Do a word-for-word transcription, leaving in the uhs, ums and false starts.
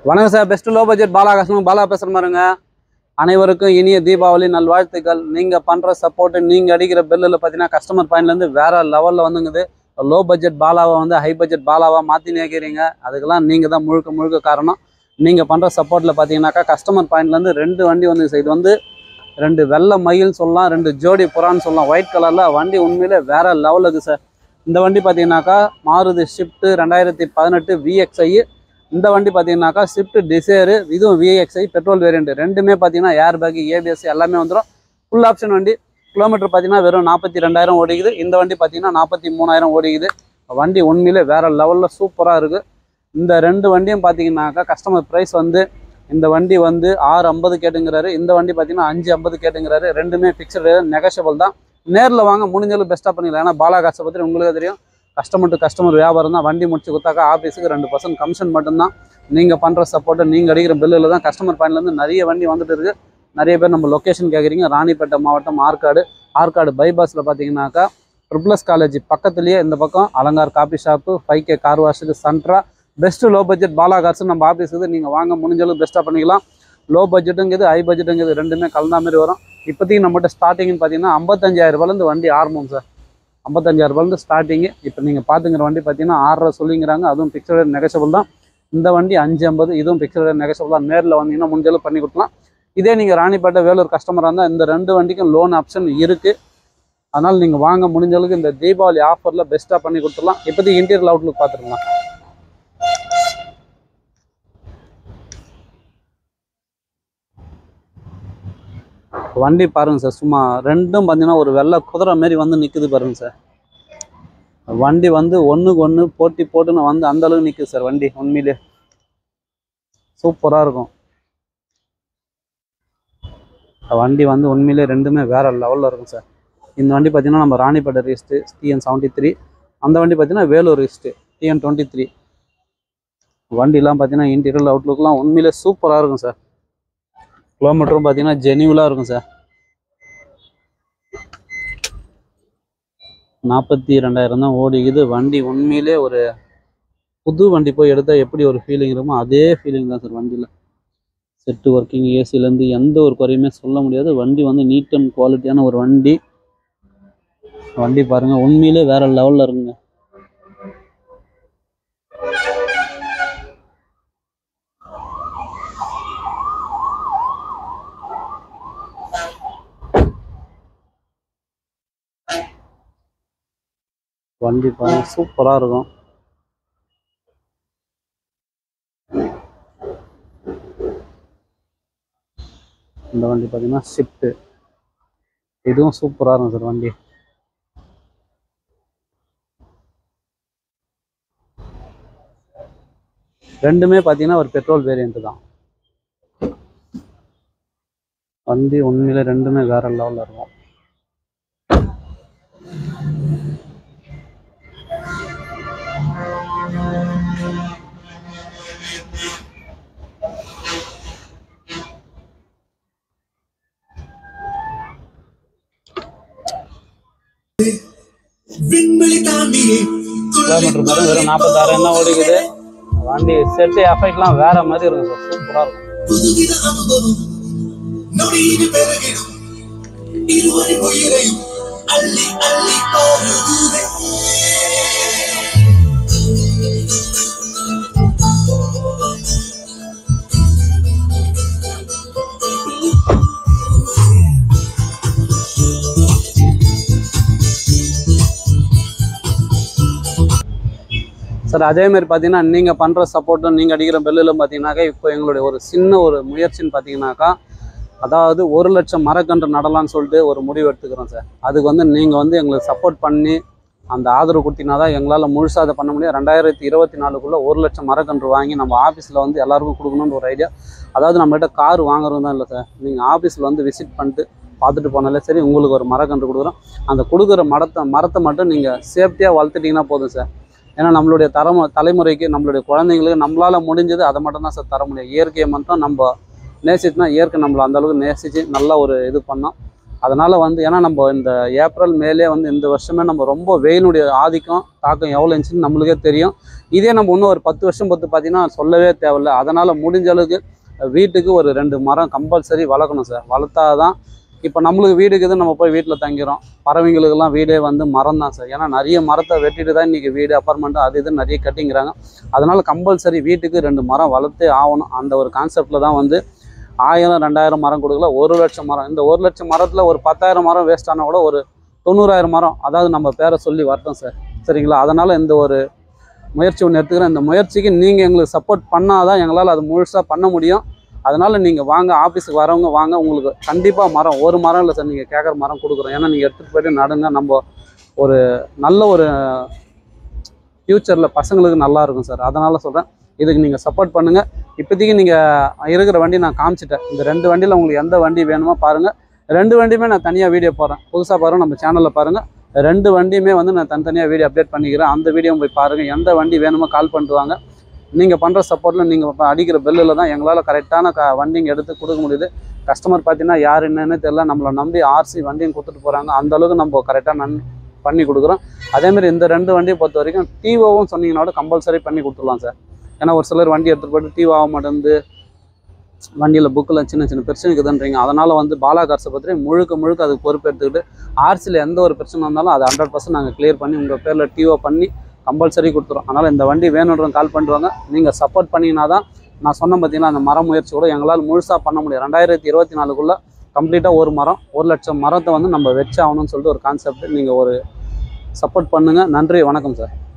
வணக்கம் sir. Best low budget Bala customer Bala பேசுகிற மாதிரிங்க. அனைவருக்கும் இனிய தீபாவளி நல்வாழ்த்துக்கள். நீங்கள் பண்ணுற சப்போர்ட்டு, நீங்கள் அடிக்கிற பெல்லில் பார்த்தீங்கன்னா கஸ்டமர் பாயிண்ட்லேருந்து வேறு லெவலில் வந்துங்குது. லோ பட்ஜெட் பாலாவை வந்து ஹை பட்ஜெட் பாலாவாக மாற்றி நினைக்கிறீங்க. அதுக்கெல்லாம் நீங்கள் தான் முழுக்க முழுக்க காரணம். நீங்கள் பண்ணுற சப்போர்ட்டில் பார்த்தீங்கன்னாக்கா கஸ்டமர் பாயிண்ட்லேருந்து ரெண்டு வண்டி வந்து இது வந்து ரெண்டு வெள்ளை மயில் சொல்லலாம், ரெண்டு ஜோடி புறான்னு சொல்லலாம். ஒயிட் கலரில் வண்டி உண்மையிலே வேறு லெவலில் இருக்குது சார். இந்த வண்டி பார்த்தீங்கன்னாக்கா மாருதி ஷிஃப்ட்டு ரெண்டாயிரத்தி பதினெட்டு விஎக்ஸ்ஐ. இந்த வண்டி பார்த்தீங்கன்னாக்கா ஸ்விஃப்ட் டிசைரு, இதுவும் விஎக்ஸ்ஐ பெட்ரோல் வேரியண்ட். ரெண்டுமே பார்த்தீங்கன்னா ஏர் பேக், ஏபிஎஸ் எல்லாமே வந்துடும். ஃபுல் ஆப்ஷன் வண்டி. கிலோமீட்டர் பார்த்தீங்கன்னா வெறும் நாற்பத்தி ரெண்டாயிரம் ஓடிக்குது. இந்த வண்டி பார்த்தீங்கன்னா நாற்பத்தி மூணாயிரம் ஓடிக்குது. வண்டி உண்மையிலே வேறு லெவலில் சூப்பராக இருக்குது. இந்த ரெண்டு வண்டியும் பார்த்தீங்கன்னாக்கா கஸ்டமர் ப்ரைஸ் வந்து இந்த வண்டி வந்து ஆறு ஐம்பது கேட்டுங்கிறாரு. இந்த வண்டி பார்த்தீங்கன்னா அஞ்சு ஐம்பது கேட்டுங்கிறாரு. ரெண்டுமே ஃபிக்ஸடு, நெகஷியபிள் தான். நேரில் வாங்க, முடிஞ்சாலும் பெஸ்ட்டாக பண்ணிக்கலாம். ஏன்னா பாலா காசை பற்றி உங்களுக்கு தெரியும். கஸ்டமர் டு கஸ்டமர் வியாபாரம் தான். வண்டி முடிச்சு கொடுத்தாக்கா ஆஃபீஸுக்கு ரெண்டு பர்சன்ட் கமிஷன் மட்டும்தான். நீங்கள் பண்ணுற சப்போர்ட்டை, நீங்கள் அடிக்கிற பில்லில் தான் கஸ்டமர் பாயிண்ட்லேருந்து நிறைய வண்டி வந்துட்டு இருக்குது. நிறைய பேர் நம்ம லொக்கேஷன் கேட்குறீங்க. ராணிப்பேட்டை மாவட்டம் ஆற்காடு. ஆற்காடு பைபாஸில் பார்த்தீங்கன்னாக்கா ட்ரிபிள்எஸ் காலேஜ் பக்கத்துலேயே இந்த பக்கம் Alankar coffee shop, five K car வாஷுக்கு சென்ட்ரா best low budget Bala cars நம்ம ஆஃபீஸுக்கு நீங்கள் வாங்க, முடிஞ்சளவு பெஸ்ட்டாக பண்ணிக்கலாம். லோ பட்ஜெட்டுங்கிறது ஹை பட்ஜெட்டுங்கிறது ரெண்டுமே கலந்தா மாதிரி வரும். இப்போதைக்கு நம்மகிட்ட ஸ்டார்டிங்னு பார்த்தீங்கன்னா ஐம்பத்தஞ்சாயிரம் ரூபாயிலேருந்து வண்டி ஆரம்பம் சார். ஐம்பத்தஞ்சாயிரம் ரூபாயிலேருந்து ஸ்டார்டிங்கு. இப்போ நீங்கள் பார்த்துங்கிற வண்டி பார்த்தீங்கன்னா ஆறரை சொல்லிங்கிறாங்க. அதுவும் பிக்சர் நெகஷியபிள் தான். இந்த வண்டி அஞ்சு ஐம்பது, இதுவும் பிக்சர் நெகஷியபிள் தான். நேரில் வந்தீங்கன்னா முடிஞ்சளவு பண்ணி கொடுக்கலாம். இதே நீங்கள் ராணிப்பேட்டை வேலூர் கஸ்டமராக இருந்தால் இந்த ரெண்டு வண்டிக்கும் லோன் ஆப்ஷன் இருக்குது. அதனால் நீங்கள் வாங்க, முடிஞ்சளவுக்கு இந்த தீபாவளி ஆஃபரில் பெஸ்ட்டாக பண்ணி கொடுத்துடலாம். இப்போதைக்கு இன்டீரியர் அவுட்லுக் பார்த்துருக்கலாம். வண்டி பாருங்கள் சார். சும்மா ரெண்டும் பார்த்தீங்கன்னா ஒரு வெள்ளை குதிரை மாரி வந்து நிற்குது பாருங்கள் சார். வண்டி வந்து ஒன்றுக்கு ஒன்று போட்டி போட்டுன்னு வந்து அந்தளவுக்கு நிற்குது சார். வண்டி உண்மையிலே சூப்பராக இருக்கும். வண்டி வந்து உண்மையிலே ரெண்டுமே வேறு லெவலில் இருக்கும் சார். இந்த வண்டி பார்த்தீங்கன்னா நம்ம ராணிப்பேட்டை ரிஸ்ட்டு டிஎன் செவன்ட்டி த்ரீ. அந்த வண்டி பார்த்தீங்கன்னா வேலூர் ரிஸ்ட்டு டிஎன் டுவெண்ட்டி த்ரீ. வண்டிலாம் பார்த்தீங்கன்னா இன்டீரியர் அவுட்லுக்லாம் உண்மையிலே சூப்பராக இருக்கும் சார். கிலோமீட்டரும் பார்த்தீங்கன்னா ஜெனியூலாக இருக்கும் சார். நாற்பத்தி ரெண்டாயிரம் தான் ஓடிக்குது. வண்டி உண்மையிலே ஒரு புது வண்டி போய் எடுத்தால் எப்படி ஒரு ஃபீலிங் இருக்குமோ அதே ஃபீலிங் தான் சார். வண்டியில் செட்டு ஒர்க்கிங், ஏசிலேருந்து எந்த ஒரு குறையுமே சொல்ல முடியாது. வண்டி வந்து நீட் அண்ட் குவாலிட்டியான ஒரு வண்டி. வண்டி பாருங்கள், உண்மையிலே வேறு லெவலில் இருக்குங்க. வண்டி பாருங்க, சூப்பராக இருக்கும். இந்த வண்டி பார்த்தீங்கன்னா ஷிஃப்ட்டு, இதுவும் சூப்பராக இருக்கும் சார். வண்டி ரெண்டுமே பார்த்தீங்கன்னா ஒரு பெட்ரோல் வேரியண்ட்டு தான். வண்டி உண்மையில ரெண்டுமே வேற லெவலில் இருக்கும். கிலோமீட்டர் பாருங்க வெறும் நாற்பத்தாயிரம் தான் ஓடிக்குது. வண்டி செட்டு எஃபெக்ட்லாம் வேற மாதிரி இருக்கும் சார். சூப்பரா இருக்கும். சார் அதே மாதிரி பார்த்தீங்கன்னா நீங்கள் பண்ணுற சப்போர்ட்டும் நீங்கள் அடிக்கிற பெல்லிலும் பார்த்தீங்கன்னாக்கா இப்போ எங்களுடைய ஒரு சின்ன ஒரு முயற்சின்னு பார்த்தீங்கன்னாக்கா, அதாவது ஒரு லட்சம் மரக்கன்று நடலான்னு சொல்லிட்டு ஒரு முடிவு எடுத்துக்கிறோம் சார். அதுக்கு வந்து நீங்கள் வந்து எங்களுக்கு சப்போர்ட் பண்ணி அந்த ஆதரவு கொடுத்தீங்கன்னா தான் எங்களால் முழுசாக அதை பண்ண முடியும். ரெண்டாயிரத்தி இருபத்தி நாலுக்குள்ளே ஒரு லட்சம் மரக்கன்று வாங்கி நம்ம ஆஃபீஸில் வந்து எல்லாருக்கும் கொடுக்கணுன்ற ஒரு ஐடியா. அதாவது நம்மகிட்ட கார் வாங்குறது தான் இல்லை சார். நீங்கள் ஆஃபீஸில் வந்து விசிட் பண்ணிட்டு பார்த்துட்டு போனாலே சரி, உங்களுக்கு ஒரு மரக்கன்று கொடுக்குறோம். அந்த கொடுக்குற மரத்தை மரத்தை மட்டும் நீங்கள் சேஃப்டியாக வளர்த்துட்டிங்கன்னா போதும் சார். ஏன்னா நம்மளுடைய தரம தலைமுறைக்கு நம்மளுடைய குழந்தைங்களுக்கு நம்மளால் முடிஞ்சது அதை மட்டும் தான் சார் தர முடியும். இயற்கையை மட்டும் நம்ம நேசிச்சுனா இயற்கை நம்மளை அந்தளவுக்கு நேசித்து நல்லா ஒரு இது பண்ணோம். அதனால் வந்து ஏன்னா நம்ம இந்த ஏப்ரல் மேலே வந்து இந்த வருஷமே நம்ம ரொம்ப வெயிலுடைய ஆதிக்கம் தாக்கம் எவ்வளோ இருந்துச்சுன்னு நம்மளுக்கே தெரியும். இதே நம்ம இன்னும் ஒரு பத்து வருஷம் பத்து பார்த்தீங்கன்னா சொல்லவே தேவையில்லை. அதனால் முடிஞ்ச அளவுக்கு வீட்டுக்கு ஒரு ரெண்டு மரம் கம்பல்சரி வளர்க்கணும் சார். வளர்த்தா தான் இப்போ நம்மளுக்கு வீடுக்குது, நம்ம போய் வீட்டில் தங்கிறோம். பறவைங்களுக்கெல்லாம் வீடே வந்து மரம் தான் சார். ஏன்னா நிறைய மரத்தை வெட்டிட்டு தான் இன்றைக்கி வீடு அப்பார்ட்மெண்ட்டு அது இது நிறைய கட்டிங்கிறாங்க. அதனால் கம்பல்சரி வீட்டுக்கு ரெண்டு மரம் வளர்த்தே ஆகணும். அந்த ஒரு கான்செப்டில் தான் வந்து ஆயிரம் ரெண்டாயிரம் மரம் கொடுக்கல, ஒரு லட்சம் மரம். இந்த ஒரு லட்சம் மரத்தில் ஒரு பத்தாயிரம் மரம் வேஸ்ட் ஆனால் கூட ஒரு தொண்ணூறாயிரம் மரம் அதாவது நம்ம பேரை சொல்லி வரட்டும் சார். சரிங்களா? அதனால் இந்த ஒரு முயற்சி ஒன்று எடுத்துக்கிறேன். இந்த முயற்சிக்கு நீங்கள் எங்களுக்கு சப்போர்ட் பண்ணால் தான் எங்களால் அது முழுசாக பண்ண முடியும். அதனால் நீங்கள் வாங்க, ஆஃபீஸுக்கு வரவங்க வாங்க. உங்களுக்கு கண்டிப்பாக மரம் ஒரு மரம் இல்லை சார், நீங்கள் கேட்குற மரம் கொடுக்குறோம். ஏன்னா நீங்கள் எடுத்துகிட்டு போய்ட்டு நடுங்க. நம்ம ஒரு நல்ல ஒரு ஃப்யூச்சரில் பசங்களுக்கு நல்லா இருக்கும் சார். அதனால் சொல்கிறேன், இதுக்கு நீங்கள் சப்போர்ட் பண்ணுங்கள். இப்போதைக்கு நீங்கள் இருக்கிற வண்டி நான் காமிச்சிட்டேன். இந்த ரெண்டு வண்டியில் உங்களுக்கு எந்த வண்டி வேணுமோ பாருங்கள். ரெண்டு வண்டியுமே நான் தனியாக வீடியோ போடுறேன். புதுசாக பாருங்கள், நம்ம சேனலில் பாருங்கள். ரெண்டு வண்டியுமே வந்து நான் தனித்தனியாக வீடியோ அப்டேட் பண்ணிக்கிறேன். அந்த வீடியோ போய் பாருங்கள். எந்த வண்டி வேணுமோ கால் பண்ணிட்டு வாங்க. நீங்கள் பண்ணுற சப்போர்ட்டில் நீங்கள் அடிக்கிற பெல்லில் தான் எங்களால் கரெக்டான க வண்டிங்க எடுத்து கொடுக்க முடியுது. கஸ்டமர் பார்த்தீங்கன்னா யார் என்னன்னு தெரியல, நம்மளை நம்பி ஆர்சி வண்டியும் கொடுத்துட்டு போகிறாங்க. அந்தளவுக்கு நம்ம கரெக்டாக நன் பண்ணி கொடுக்குறோம். அதேமாதிரி இந்த ரெண்டு வண்டியை பொறுத்த வரைக்கும் டிஓவும் சொன்னீங்கன்னாலும் கம்பல்சரி பண்ணி கொடுத்துடலாம் சார். ஏன்னா ஒரு சிலர் வண்டி எடுத்துகிட்டு போய்ட்டு டிஓ ஆக மாட்டேங்குது, வண்டியில் புக்கில் சின்ன சின்ன பிரச்சனை இருக்குதுன்றீங்க. அதனால் வந்து பாலா கார்ஸை பற்றி முழுக்க முழுக்க அதுக்கு பொறுப்பு எடுத்துக்கிட்டு ஆர்சியில் எந்த ஒரு பிரச்சனை இருந்தாலும் அது ஹண்ட்ரட் பர்சன்ட் நாங்கள் கிளியர் பண்ணி உங்கள் பேரில் டிஓ பண்ணி கம்பல்சரி கொடுத்துரும். அதனால் இந்த வண்டி வேணுன்றவங்க கால் பண்ணுவாங்க. நீங்கள் சப்போர்ட் பண்ணிங்கன்னா தான் நான் சொன்ன பார்த்தீங்கன்னா அந்த மரம் முயற்சி கூட எங்களால் முழுசாக பண்ண முடியும். ரெண்டாயிரத்தி இருபத்தி நாலுக்குள்ளே கம்ப்ளீட்டாக ஒரு மரம் ஒரு லட்சம் மரத்தை வந்து நம்ம வச்சாகணும்னு சொல்லிட்டு ஒரு கான்செப்ட். நீங்கள் ஒரு சப்போர்ட் பண்ணுங்கள். நன்றி, வணக்கம் சார்.